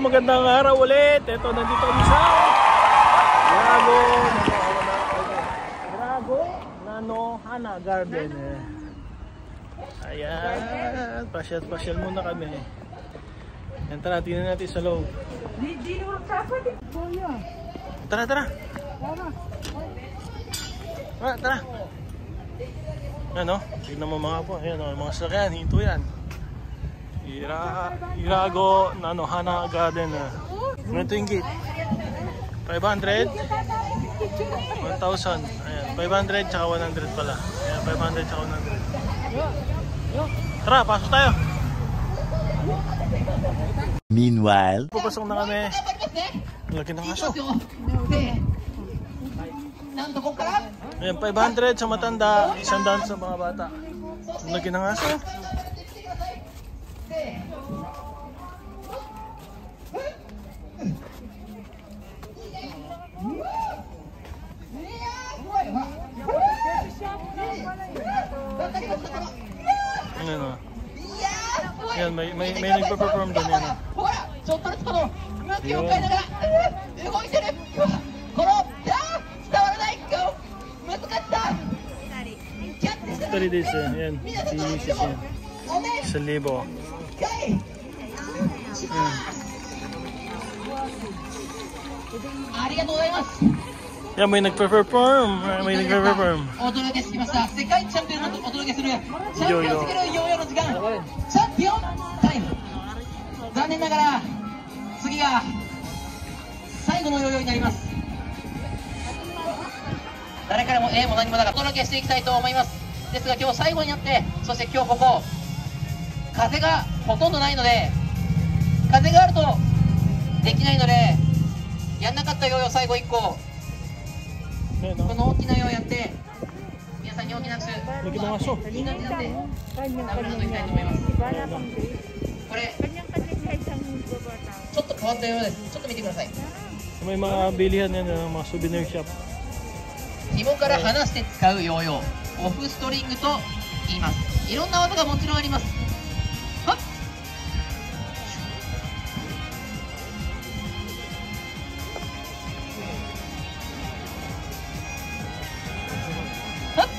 magandang araw ulit. Ito, nandito kami sa Nanohana Garden. Ayan, pasyal muna kami. Yan, tara, tingnan natin sa loob. Tara. Tara. Ano? Tignan mo mga po. Ayan, mga sakyan, hinto yan. Irago Nanohana Garden. Ito yung gate. 500, 1,000. Ayan, 500 tsaka 100 pala. Ayan, 500 tsaka 100. Tara, pasok tayo. Meanwhile, papasok na kami. Laki ng aso. Ayan, 500 sa matanda, 100 sa mga bata. Laki ng aso. Ano? Yan, may nagpa-perform doon yan. Tari days yan. Sinisis yan. 1,000. Yan, may nagpa-perform. May mga bilihan yan, mga souvenir shop. 紐から離して使うヨーヨー、オフストリングと言います。いろんな技がもちろんあります。はっはっ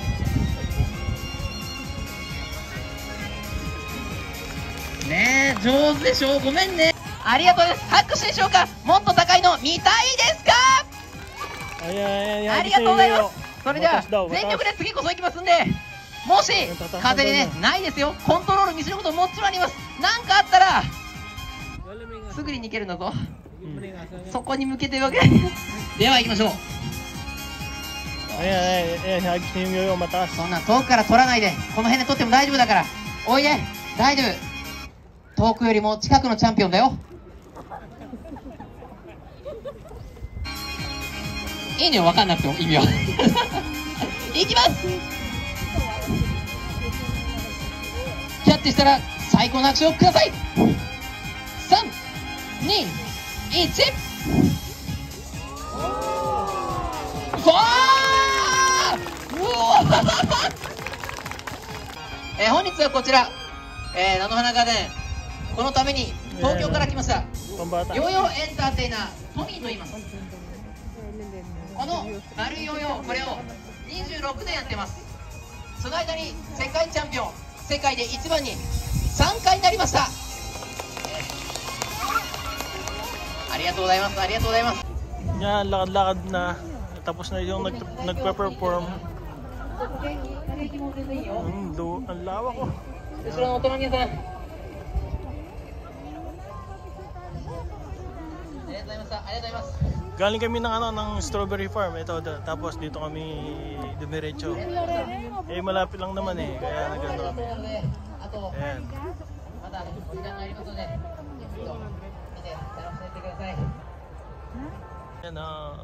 ねえ、上手でしょう。ごめんね。ありがとうです。拍手でしょうか。もっと高いの見たいですか。ありがとうございます。それでは全力で次こそ行きますんで、もし風でねないですよ、コントロール見せることもちろんあります。何かあったらすぐに逃げるんだぞ、そこに向けてるわけでは行きましょう。そんな遠くから取らないで、この辺で取っても大丈夫だから。おいで、大丈夫。遠くよりも近くのチャンピオンだよ。いいね、分かんなくても意味は。いきます。キャッチしたら最高の拍手をください。3、2、1。ファー本日はこちら、菜の花ガーデン、このために東京から来ましたヨーヨーエンターテイナートミーと言います。この丸いヨーヨー、これを26年やってます。その間に世界チャンピオン、世界で一番に3回になりました。ありがとうございます。ありがとうございます。 Yan, lakad-lakad na. Tapos na yung nagpa-perform. Ang lawak ko. Galing kami ng strawberry farm. Ito, tapos dito kami dumiretso. Eh, malapit lang naman eh. Kaya nagano kami. Ayan. Ayan,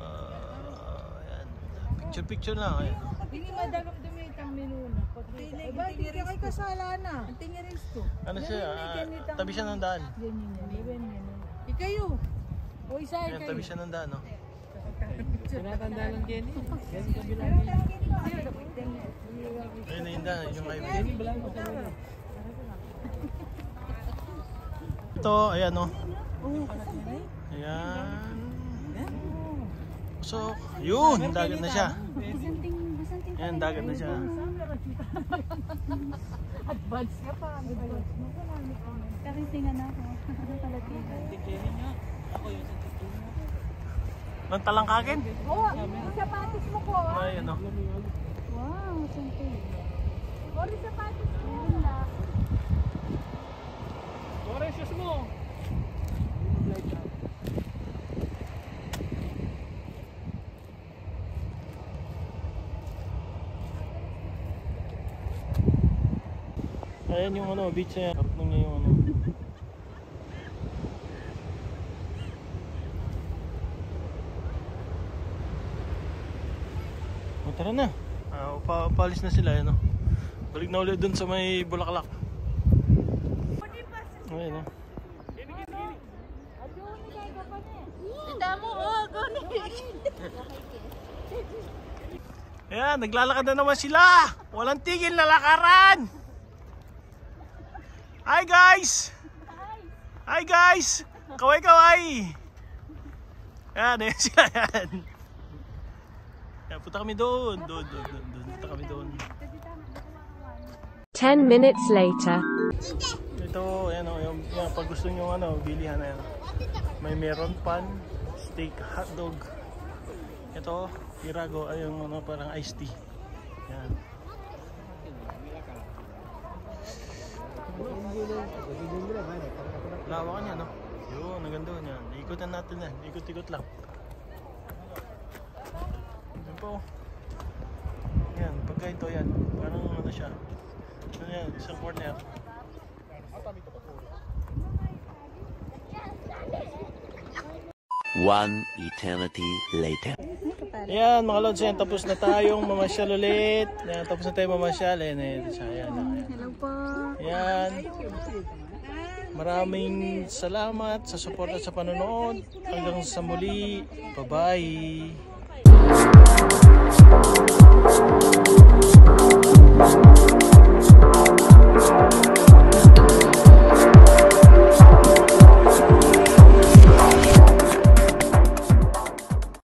picture na. Hindi madalang dumitang minuna. Bakit kay kasala na? Ang tingiris ko. Ano siya? Tabi siya ng daan. Ikayo. O isa kayo. Tabi siya ng daan, no? Tinatanda ng Kenny. Ayun na yung daan, yung highway. Ito, ayan, no? Yan. So, yun, dagat na siya. Yan, dagat na siya. Advance ka pa. Advance mo ko namin. Kakisingan ako. Nang talangkakin? Oo, yung sapatos mo ko. Ay, ano. Wow, something. O, yung sapatos mo. Oranges mo. Ayan yung ano, beach na yan. Karapnong niya yung ano. O, tara na. Papalis na sila, ano. Balik na ulit dun sa may Bulaklak. Ayan, oh. Ayan, naglalakad na naman sila. Walang tigil na lakaran. Hi guys! Hi guys! Kaway-kaway! Ayan, ayan sila yan. Ayan, punta kami doon. Doon. Punta kami doon. 10 minutes later. Ito, ayan o, yung pag gusto nyo ano, bilihan na yan. May meron pan, steak, hotdog. Ito, Irago, ay yung ano, parang iced tea. Yan. Lawakan yan, no? Yun, ang ganda yan. Ikutan natin yan. Ikot-ikot lang. Yan po. Yan, pagka ito yan. Parang ano siya. Ano yan, isang corner. One eternity later. Ayan mga lods, yan, tapos na tayong mamasyal ulit. Yan, tapos na tayong mamasyal. Ayan, ayan. Hello po. Ayan. Maraming salamat sa support at sa panonood. Hanggang sa muli. Bye-bye.